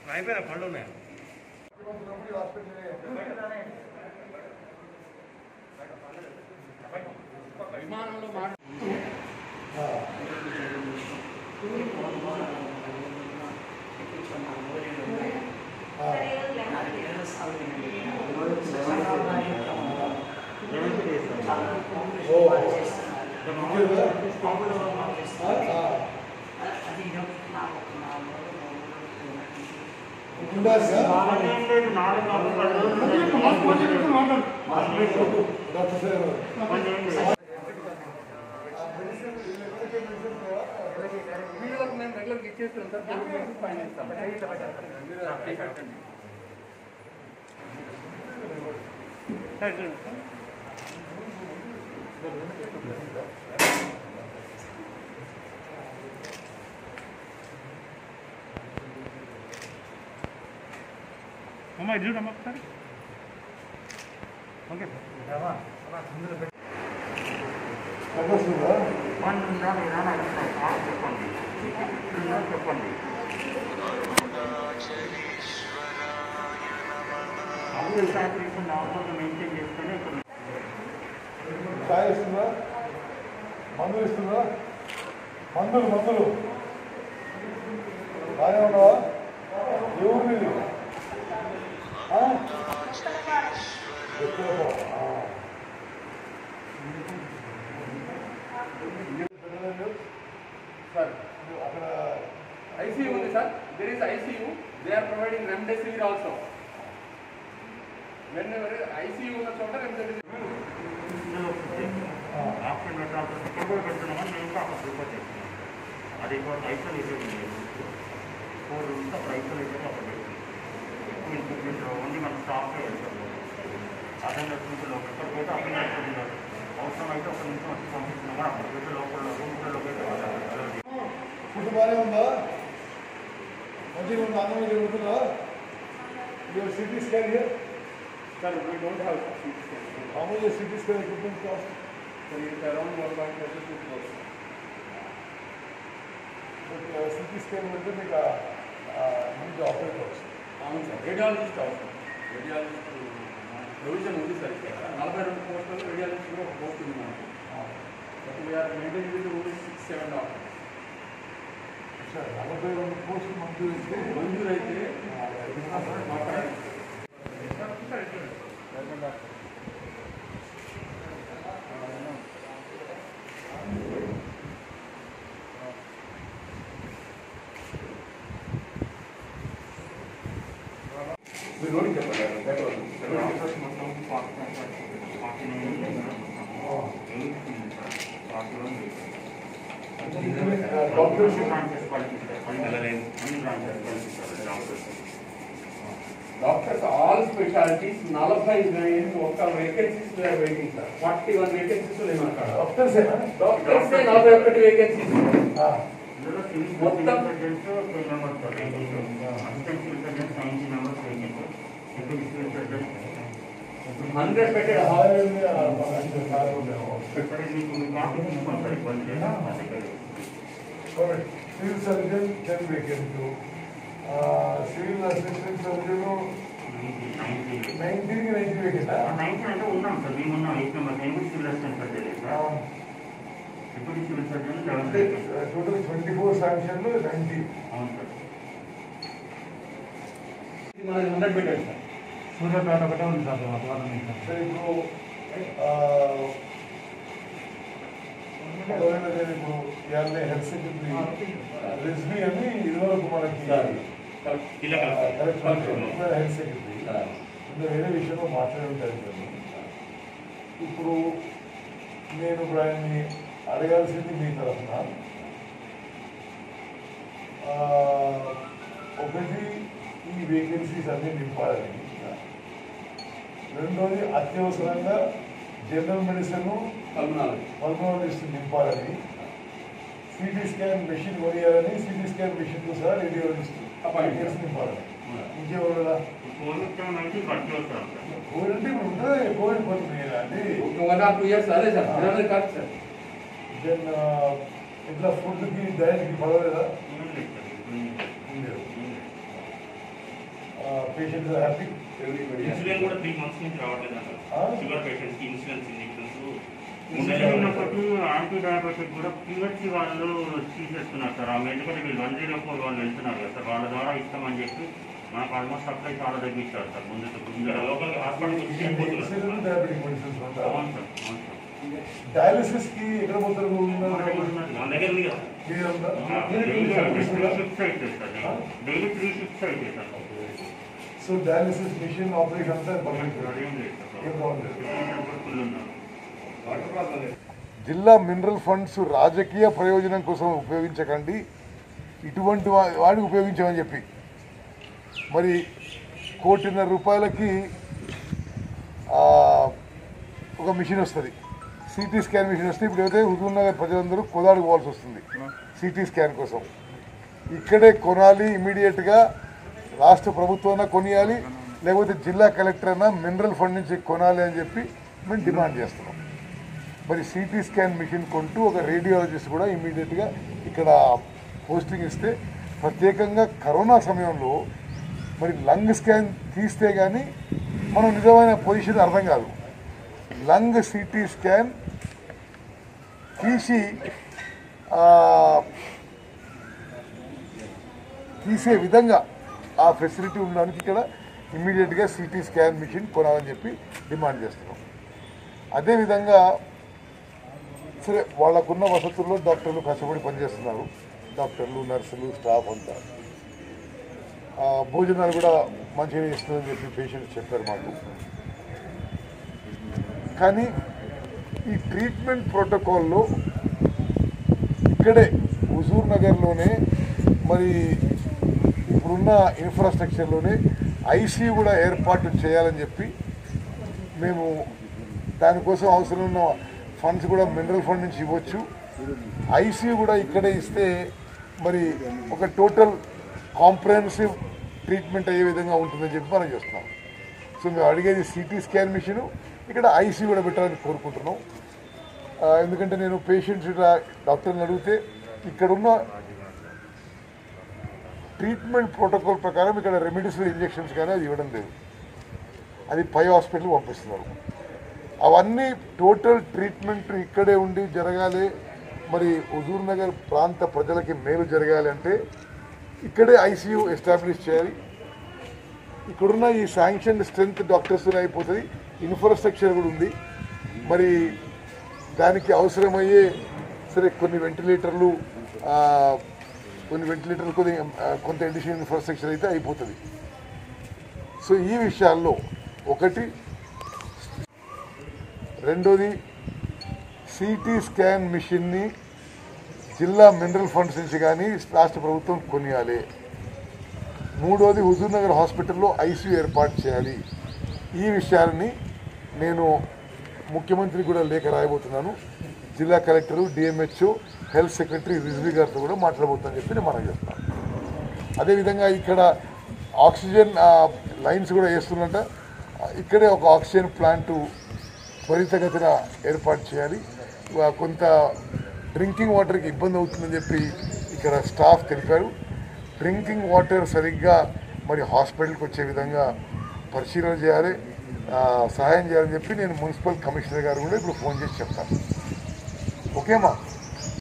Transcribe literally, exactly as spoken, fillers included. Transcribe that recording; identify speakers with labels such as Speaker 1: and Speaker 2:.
Speaker 1: అయిపోయినా పళ్ళు ఉన్నాయి విమానంలో మాట మేము రెగ్యులర్ ఇచ్చేస్తున్నాం సార్ ఫైన్ ఇస్తాం అమ్మా ఇది చూడమ్మా ఒకసారి ఓకే చెప్పండి మెయింటైన్ చేస్తేనే
Speaker 2: చాయ్ ఇస్తుందా మందులు ఇస్తుందా మందులు మందులు బాగానే ఉన్నావా ఎవరు మీరు
Speaker 1: సార్ అక్కడ ఐసీయూ ఉంది sir there is ICU they are providing remdesivir also whenever ICU ఉన్న చోట రెమ్డెసివిర్ ఆప్షన్ పెట్టాల్సి ఇక్కడ కూడా పెడుతున్నామని మేము కూడా అక్కడ ప్రిపేర్ చేస్తున్నాం అది ఐసోలేటెడ్ ఫోర్ రూమ్స్ అక్కడ ఐసోలేటెడ్ అక్కడ పెడుతున్నాం ఓన్లీ మన స్టాఫ్లో వెళ్తాం అటెండర్స్ నుంచి లోపల ఇక్కడ పోతే అటెండర్స్ అవసరం అయితే ఒక నిమిషం వచ్చి పంపిస్తున్నాం అక్కడ పోతే లోపల రూమ్లో పోతే
Speaker 2: ఫుడ్ బాగానే ఉందా మంచిగా ఉందా అన్నం ఇది ఉంటుందా your CT scan here
Speaker 1: sir we don't have CT scan
Speaker 2: how much CT scan equipment cost
Speaker 1: sir it's around one point five two crores
Speaker 2: CT scan అంటే మీకు మంచి ఆపరేట్ వస్తుంది
Speaker 1: అవును సార్ రేడియాలజిస్ట్ అవసరం రేడియాలజిస్ట్ ప్రొవిజన్ ఉంది సార్ ఇక్కడ నలభై రెండు పోస్టులు రేడియాలజిస్ట్ కూడా ఒక పోస్ట్ ఉంది మనకు but we are maintain with only six seven doctors
Speaker 2: sir నలభై రెండు పోస్టులు మంజూరు అయితే
Speaker 1: మంజూరు అయితే
Speaker 2: మీరు రోడ్డు చెప్పండి
Speaker 1: డాక్టర్స్ ఆల్ స్పెషాలిటీస్ నలభై ఒక్క vacancies waiting sir forty one vacancies లేమన్నారు
Speaker 2: డాక్టర్స్
Speaker 1: డాక్టర్స్ నలభై ఒకటి వేకెన్సీస్ మొత్తం హండ్రెడ్ పెట్టెడ్
Speaker 2: civil surgeon ten vacant civil assistant surgeon nineteen ninety vacant
Speaker 3: nineteen అంటే ఉన్నాం సార్ మేము ఉన్నాం ఎయిట్ మెంబర్స్ నేను సివిల్ అసిస్టెంట్ సర్జన్ సార్ ఇప్పుడు civil surgeon eleven
Speaker 2: total twenty four శాంక్షన్లు నైన్టీ
Speaker 3: అవును సార్
Speaker 1: మనకి హండ్రెడ్ పెట్టాడు సార్
Speaker 3: సూర్యాపేట ఒకటే ఉంది సార్ గవర్నమెంట్
Speaker 2: సార్ ఇప్పుడు ఒకవేళ నేను ఇప్పుడు ఇవాళ హెల్త్ సెక్రటరీ రిజ్వీ అని ఇదివరకు మనకి హెల్త్ సెక్రటరీ ఇంకా వేరే విషయంలో మాట్లాడడం జరిగింది. ఇప్పుడు నేను ఇప్పుడు ఆయన్ని అడగాల్సింది మీ తరఫున ఒకటి ఈ వేకెన్సీస్ అన్నీ నింపాలని, రెండోది అత్యవసరంగా జనరల్ మెడిసిన్ పల్మనాలజిస్ట్ నింపాలని, సిటీ స్కాన్ మెషిన్ కొనియాలని, సిటీ స్కాన్ మెషిన్తో సహా రేడియాలజిస్ట్ అపాయింట్మెంట్స్ నింపాలని. ఇంకేమన్నా కోవిడ్ అంటే ఇప్పుడు ఉంటుంది, కోవిడ్ పోతుంది అండి.
Speaker 1: వన్ ఆర్ టూ ఇయర్స్ అదే సార్ కాదు సార్.
Speaker 2: దెన్ ఇట్లా ఫుడ్కి డైట్కి పడలేదా? Patients happy.
Speaker 3: ఇన్సులిన్ కూడా త్రీ మంత్స్ నుంచి రావట్లేదు
Speaker 2: Huh?
Speaker 3: షుగర్ పేషెంట్స్కి ఇన్సులిన్స్ ఇంజెక్షన్స్
Speaker 1: ఇన్సులిన్ ఒకటి యాంటీ డయాబెటిక్ కూడా పిహెచ్సి వాళ్ళు తీసేస్తున్నారు సార్. ఆ ఎందుకంటే వీళ్ళు వన్ జీరో ఫోర్ వాళ్ళు వెళ్తున్నారు కదా సార్, వాళ్ళ ద్వారా ఇస్తామని చెప్పి మనకు ఆల్మోస్ట్ సప్లై చాలా తగ్గించారు సార్. ముందు
Speaker 3: local hospital
Speaker 2: insulin diabetic medicines ఉంటాయి.
Speaker 1: అవును సార్, అవును సార్.
Speaker 2: డయాలిసిస్ కి ఎక్కడ పోతారు?
Speaker 3: మన దగ్గర ఉంది కదా
Speaker 1: డైలీ త్రీ షిఫ్ట్స్ అయితే sir.
Speaker 2: So dialysis machine operation అంతా జిల్లా మినరల్ ఫండ్స్ రాజకీయ ప్రయోజనం కోసం ఉపయోగించకండి, ఇటువంటి వా- వాడికి ఉపయోగించామని చెప్పి మరి కోటిన్నర రూపాయలకి ఆ, ఒక మిషన్ వస్తుంది, సిటీ స్కాన్ మిషన్ వస్తే ఇప్పుడు అయితే హుజూర్ నగర్ ప్రజలందరూ కోదాడు పోవాల్సి వస్తుంది సిటీ స్కాన్ కోసం. ఇక్కడే కొనాలి, ఇమీడియట్గా రాష్ట్ర ప్రభుత్వం కొనియాలి, లేకపోతే జిల్లా కలెక్టర్ అయినా మినరల్ ఫండ్ నుంచి కొనాలి అని చెప్పి మేము డిమాండ్ చేస్తున్నాం. మరి సిటీ స్కాన్ మిషన్ కొంటూ ఒక రేడియాలజిస్ట్ కూడా ఇమీడియట్గా ఇక్కడ పోస్టింగ్ ఇస్తే, ప్రత్యేకంగా కరోనా సమయంలో మరి లంగ్ స్కాన్ తీస్తే కానీ మనం నిజమైన పొజిషన్ అర్థం కాదు. లంగ్ సిటీ స్కాన్ తీసి ఆ, తీసే విధంగా ఆ ఫెసిలిటీ ఉండడానికి ఇక్కడ ఇమ్మీడియట్గా సిటీ స్కాన్ మిషన్ కొనాలని చెప్పి డిమాండ్ చేస్తున్నాం. అదేవిధంగా సరే వాళ్ళకున్న వసతుల్లో డాక్టర్లు కష్టపడి పనిచేస్తున్నారు, డాక్టర్లు నర్సులు స్టాఫ్ అంతా. ఆ, భోజనాలు కూడా మంచిగా ఇస్తుందని చెప్పి పేషెంట్స్ చెప్పారు మాకు. కానీ ఈ ట్రీట్మెంట్ ప్రోటోకాల్లో ఇక్కడే హుజూర్ నగర్లోనే మరి ఇప్పుడున్న ఇన్ఫ్రాస్ట్రక్చర్లోనే ఐసీయూ కూడా ఏర్పాటు చేయాలని చెప్పి మేము దానికోసం అవసరం ఉన్న ఫండ్స్ కూడా మినరల్ ఫండ్ నుంచి ఇవ్వచ్చు. ఐసీయూ కూడా ఇక్కడే ఇస్తే మరి ఒక టోటల్ కాంప్రహెన్సివ్ ట్రీట్మెంట్ అయ్యే విధంగా ఉంటుందని చెప్పి మనం చేస్తున్నాం. సో మేము అడిగేది సిటీ స్కాన్ మిషను, ఇక్కడ ఐసీయూ కూడా పెట్టాలని కోరుకుంటున్నాం. ఆ, ఎందుకంటే నేను పేషెంట్స్ డాక్టర్ని అడిగితే ఇక్కడున్న ట్రీట్మెంట్ ప్రోటోకాల్ ప్రకారం ఇక్కడ రెమిడిసివిర్ ఇంజెక్షన్స్ కానీ అది ఇవ్వడం లేదు, అది పై హాస్పిటల్ పంపిస్తున్నారు. అవన్నీ టోటల్ ట్రీట్మెంట్ ఇక్కడే ఉండి జరగాలి, మరి హుజూర్ నగర్ ప్రాంత ప్రజలకి మేలు జరగాలి అంటే ఇక్కడే ఐసీయూ ఎస్టాబ్లిష్ చేయాలి. ఇక్కడున్న ఈ శాంక్షన్ స్ట్రెంత్ డాక్టర్స్ అయిపోతుంది, ఇన్ఫ్రాస్ట్రక్చర్ కూడా ఉంది. మరి దానికి అవసరమయ్యే సరే కొన్ని వెంటిలేటర్లు ఆ, కొన్ని వెంటిలేటర్లు కొన్ని ఆ, కొంత అడిషనల్ ఇన్ఫ్రాస్ట్రక్చర్ అయితే అయిపోతుంది. సో ఈ విషయాల్లో ఒకటి, రెండోది సిటీ స్కాన్ మిషన్ని జిల్లా మినరల్ ఫండ్స్ నుంచి కానీ రాష్ట్ర ప్రభుత్వం కొనియాలి. మూడోది హుజూర్ నగర్ హాస్పిటల్లో ఐసీయూ ఏర్పాటు చేయాలి. ఈ విషయాలని నేను ముఖ్యమంత్రికి కూడా లేఖ రాయబోతున్నాను. జిల్లా collector, DMHO, health secretary Rizvi గారితో కూడా మాట్లాడబోతుందని చెప్పి నేను మనం చేస్తాను. అదేవిధంగా ఇక్కడ ఆక్సిజన్ లైన్స్ కూడా వేస్తున్నట్ట, ఇక్కడే ఒక ఆక్సిజన్ ప్లాంటు త్వరితగతిన ఏర్పాటు చేయాలి. ఆ, కొంత డ్రింకింగ్ వాటర్కి ఇబ్బంది అవుతుందని చెప్పి ఇక్కడ స్టాఫ్ తెలిపారు. డ్రింకింగ్ వాటర్ సరిగ్గా మరి హాస్పిటల్కి వచ్చే విధంగా పరిశీలన చేయాలి, ఆ, సహాయం చేయాలని చెప్పి నేను మున్సిపల్ కమిషనర్ గారు కూడా ఇప్పుడు ఫోన్ చేసి చెప్తాను. ఓకేమా?